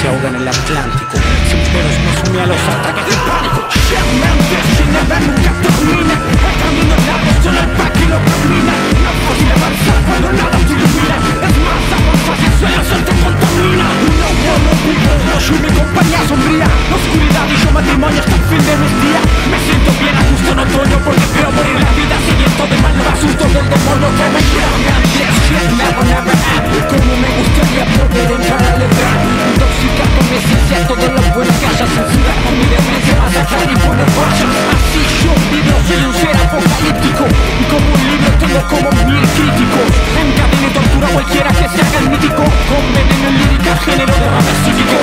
se ahoga en el Atlántico. Sin pedos me sumé a los ataques de pánico. Mente sin nada nunca termina. El camino largo, solo el pack y lo camina. No es fácil avanzar cuando nada te ilumina. Es más, avanzas y el suelo se te contamina. No puedo vivir, no soy mi compañía sombría. La oscuridad y yo matrimonio hasta el fin de mis días. Me siento bien a gusto en otoño porque creo morir la vida. Siguiendo de mal los asustos del demonio que me quiera. Como me gustaría poder entrar al edad, intoxicar con mi esencia todo lo bueno que haya, censurar con mi demencia, masacrar y poner fallas. Así yo vivo, soy un ser apocalíptico y como un libro tengo como 1000 críticos. Encadeno y tortura a cualquiera que se haga el mítico, con veneno en lírica, género de rap psíquico.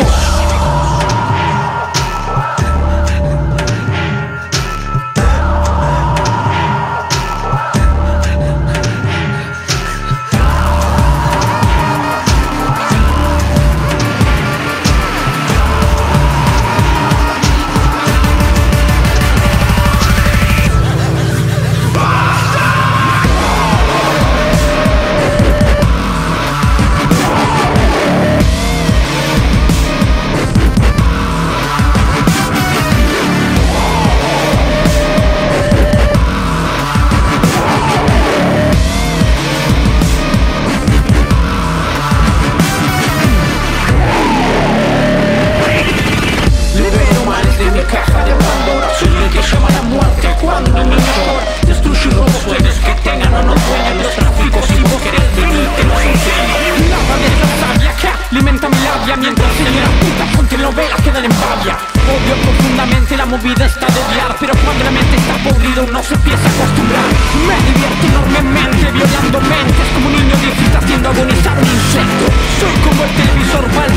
Odio profundamente, la movida está de odiar, pero cuando la mente está podrida uno se empieza a acostumbrar. Me divierto enormemente violando mentes, como un niño disfruta haciendo agonizar un insecto. Soy como el televisor